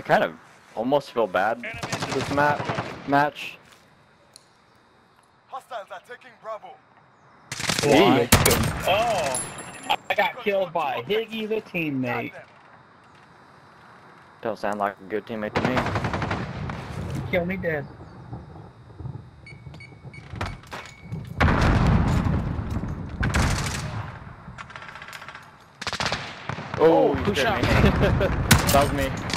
kind of almost feel bad this match. Hostiles are taking Bravo. Gee. Oh, I got killed by Higgy, the teammate. Don't sound like a good teammate to me. Kill me dead. Oh, who shot me? That was me.